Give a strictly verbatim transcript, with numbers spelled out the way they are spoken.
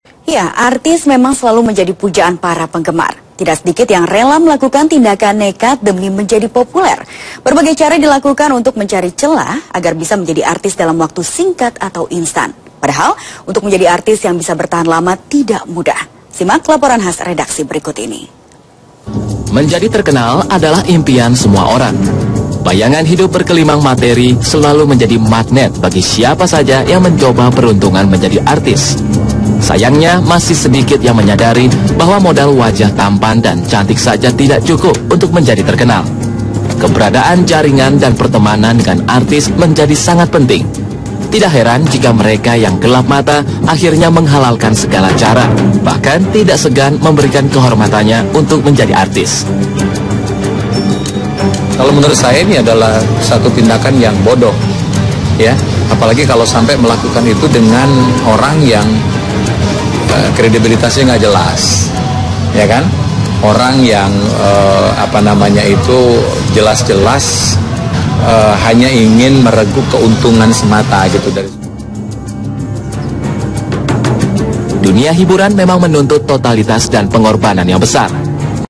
Ya, artis memang selalu menjadi pujaan para penggemar. Tidak sedikit yang rela melakukan tindakan nekat demi menjadi populer. Berbagai cara dilakukan untuk mencari celah agar bisa menjadi artis dalam waktu singkat atau instan. Padahal, untuk menjadi artis yang bisa bertahan lama tidak mudah. Simak laporan khas redaksi berikut ini. Menjadi terkenal adalah impian semua orang. Bayangan hidup berkelimang materi selalu menjadi magnet bagi siapa saja yang mencoba peruntungan menjadi artis. Sayangnya masih sedikit yang menyadari bahwa modal wajah tampan dan cantik saja tidak cukup untuk menjadi terkenal. Keberadaan jaringan dan pertemanan dengan artis menjadi sangat penting. Tidak heran jika mereka yang gelap mata akhirnya menghalalkan segala cara, bahkan tidak segan memberikan kehormatannya untuk menjadi artis. Kalau menurut saya ini adalah satu tindakan yang bodoh, ya. Apalagi kalau sampai melakukan itu dengan orang yang uh, kredibilitasnya nggak jelas, ya kan? Orang yang uh, apa namanya itu jelas-jelas uh, hanya ingin mereguk keuntungan semata gitu dari. Dunia hiburan memang menuntut totalitas dan pengorbanan yang besar.